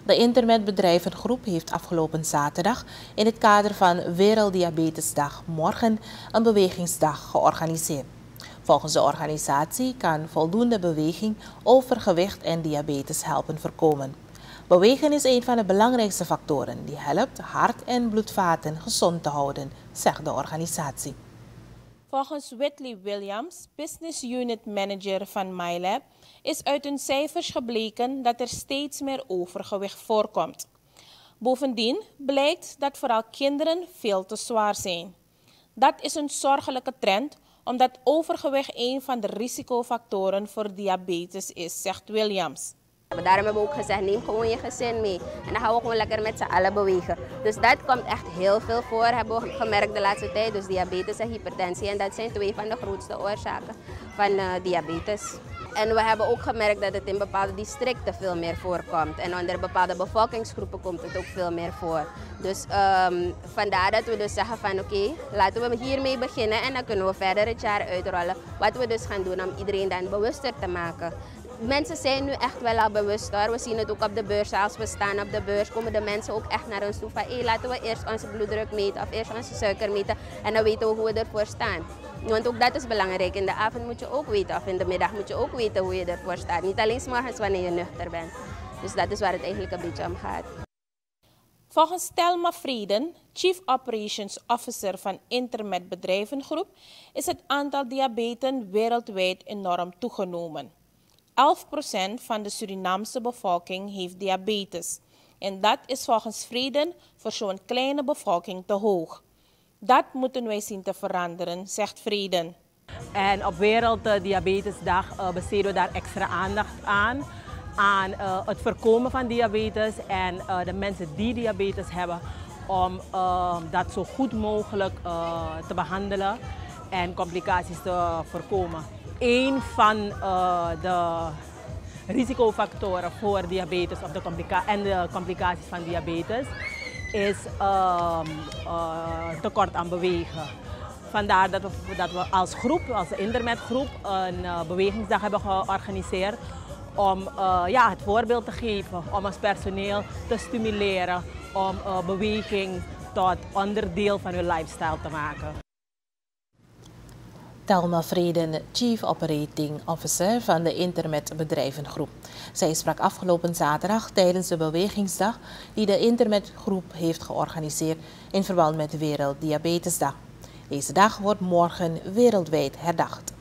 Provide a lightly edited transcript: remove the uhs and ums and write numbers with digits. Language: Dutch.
De Intermetbedrijvengroep heeft afgelopen zaterdag in het kader van Werelddiabetesdag morgen een bewegingsdag georganiseerd. Volgens de organisatie kan voldoende beweging overgewicht en diabetes helpen voorkomen. Bewegen is een van de belangrijkste factoren die helpt hart- en bloedvaten gezond te houden, zegt de organisatie. Volgens Whitley Williams, Business Unit Manager van MyLab, is uit hun cijfers gebleken dat er steeds meer overgewicht voorkomt. Bovendien blijkt dat vooral kinderen veel te zwaar zijn. Dat is een zorgelijke trend, omdat overgewicht een van de risicofactoren voor diabetes is, zegt Williams. Daarom hebben we ook gezegd, neem gewoon je gezin mee. En dan gaan we gewoon lekker met z'n allen bewegen. Dus dat komt echt heel veel voor, hebben we gemerkt de laatste tijd. Dus diabetes en hypertensie. En dat zijn twee van de grootste oorzaken van diabetes. En we hebben ook gemerkt dat het in bepaalde districten veel meer voorkomt. En onder bepaalde bevolkingsgroepen komt het ook veel meer voor. Dus vandaar dat we dus zeggen van oké, laten we hiermee beginnen. En dan kunnen we verder het jaar uitrollen. Wat we dus gaan doen om iedereen dan bewuster te maken. Mensen zijn nu echt wel al bewuster. We zien het ook op de beurs. Als we staan op de beurs, komen de mensen ook echt naar ons toe van laten we eerst onze bloeddruk meten of eerst onze suiker meten. En dan weten we hoe we ervoor staan. Want ook dat is belangrijk. In de avond moet je ook weten of in de middag moet je ook weten hoe je ervoor staat. Niet alleen 's morgens wanneer je nuchter bent. Dus dat is waar het eigenlijk een beetje om gaat. Volgens Thelma Frieden, Chief Operations Officer van Intermetbedrijvengroep, is het aantal diabeten wereldwijd enorm toegenomen. 11% van de Surinaamse bevolking heeft diabetes. En dat is volgens Frieden voor zo'n kleine bevolking te hoog. Dat moeten wij zien te veranderen, zegt Frieden. En op Werelddiabetesdag besteden we daar extra aandacht aan het voorkomen van diabetes en de mensen die diabetes hebben, om dat zo goed mogelijk te behandelen en complicaties te voorkomen. Een van de risicofactoren voor diabetes of de complicaties van diabetes is tekort aan bewegen. Vandaar dat we als groep, als Intermetgroep, een bewegingsdag hebben georganiseerd om het voorbeeld te geven, om ons personeel te stimuleren om beweging tot onderdeel van hun lifestyle te maken. Thelma Frieden, Chief Operating Officer van de Intermetbedrijvengroep. Zij sprak afgelopen zaterdag tijdens de bewegingsdag die de Intermetgroep heeft georganiseerd in verband met de Werelddiabetesdag. Deze dag wordt morgen wereldwijd herdacht.